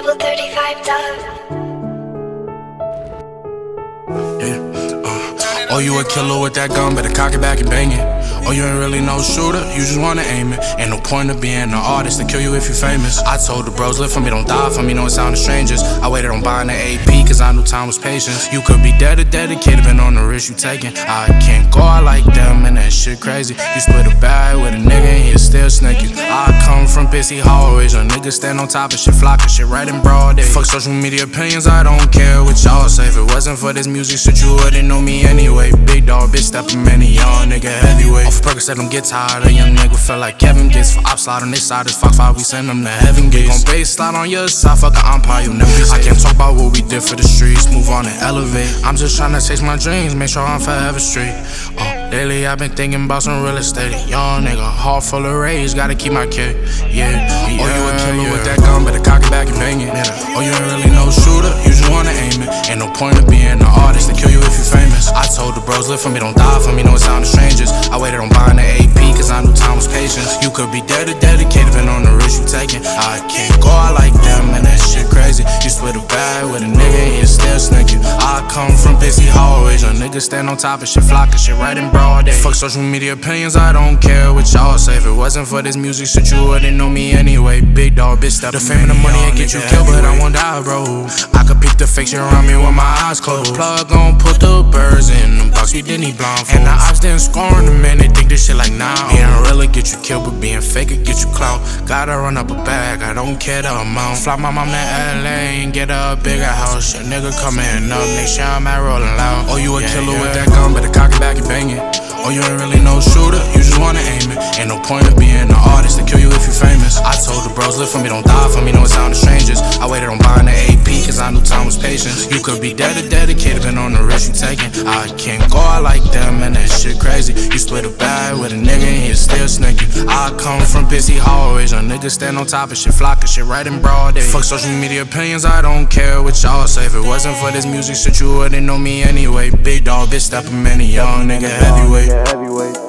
Level 35 dub. Oh, you a killer with that gun, better cock it back and bang it. Oh, you ain't really no shooter, you just wanna aim it. Ain't no point of being an artist to kill you if you famous. I told the bros, live for me, don't die for me, no it sounded strangers. I waited on buying the AP, cause I knew time was patience. You could be dead or dedicated, been on the risk you taking. I can't go out like them, and that shit crazy. You split a bag with a nigga and he'll still snake you. I come from busy hallways, your niggas stand on top of shit, flocking shit right in broad day. Fuck social media opinions, I don't care what y'all say. If it wasn't for this music shit, you wouldn't know me anyway. Big dog, bitch stepping many, young nigga heavyweight. Off Percocet, them get tired. A young nigga feel like Kevin gets. For ops slide on this side, this Fox 5, we send them to heaven gates. Gon' base slide on your side, fuck an umpire, you never say. I can't talk about what we did for the streets, move on and elevate. I'm just tryna chase my dreams, make sure I'm forever straight. Lately I've been thinking about some real estate. Young nigga, heart full of rage, gotta keep my kid. Yeah. Oh, you a killer with that gun, better cock it back and bang it. Oh, you ain't really no shooter, you just wanna aim it. Ain't no point of being an artist to kill you if you famous. I told the bros, live for me, don't die for me, no it sounded strangers. I waited on buying the AP, cause I knew time was patience. You could be dead or dedicated, been on the risk you taking. I can't go out like them, and that shit crazy. You split a bag with a nigga and he'll still snake you. I come from busy hallways, your niggas stand on top of shit, flocking shit right in broad day. Fuck social media opinions, I don't care what y'all say. If it wasn't for this music shit, you wouldn't know me anyway. Big dog, bitch, step the fame and the money and get you killed, but I won't die, bro. I could peek the fake shit around me with my eyes closed. Plug gon' put the birds in the box, we didn't blindfold. And the ops didn't score in the man, they think this shit like now. Being real get you killed, but being fake it get you clout. Gotta run up a bag, I don't care the amount. Fly my mom to LA and get a bigger house. Your nigga coming up, next year I'm at rolling loud. Oh, you a killer with that gun, better cock it back and bang it. Oh, you ain't really no shooter, you just wanna aim it. Ain't no point of being an artist to kill you if you famous. I told the bros, live for me, don't die for me, no it sounded strangers. I waited on buying the AP, cause I knew time was patience. You could be dead or dedicated, been on the risk you taking. I can't go out like them, and that shit crazy. You split a bag with a nigga and he'll still snake you. I come from busy hallways, your niggas stand on top of shit, flocking shit right in broad day. Fuck social media opinions, I don't care what y'all say. If it wasn't for this music shit, you wouldn't know me anyway. Big dog, bitch stepping many, young nigga heavyweight.